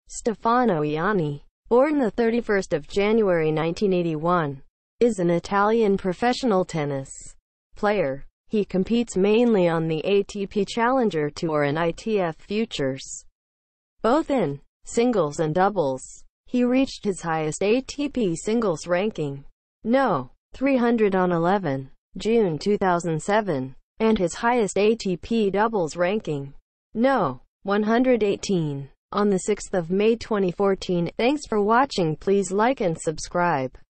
Stefano Ianni, born the 31st of January 1981, is an Italian professional tennis player. He competes mainly on the ATP Challenger Tour and ITF Futures, both in singles and doubles. He reached his highest ATP singles ranking, No. 300 on 11 June 2007, and his highest ATP doubles ranking, No. 118, on the 6th of May 2014. Thanks for watching. Please like and subscribe.